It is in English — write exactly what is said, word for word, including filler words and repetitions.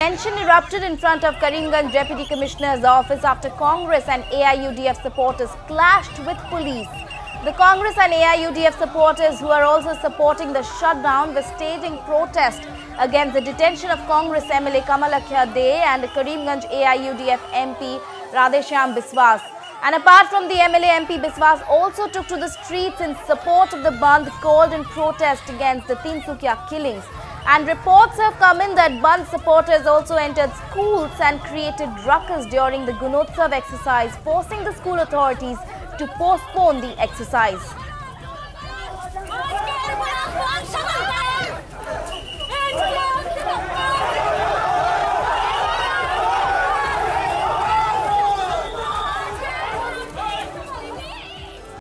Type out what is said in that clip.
Tension erupted in front of Karimganj Deputy Commissioner's office after Congress and A I U D F supporters clashed with police. The Congress and A I U D F supporters, who are also supporting the shutdown, were staging protest against the detention of Congress M L A Kamalakhya and Karimganj A I U D F M P Radheshyam Biswas. And apart from the M L A, M P Biswas also took to the streets in support of the bandh called in protest against the Tinsukia killings. And reports have come in that bandh supporters also entered schools and created ruckus during the Gunotsav exercise, forcing the school authorities to postpone the exercise.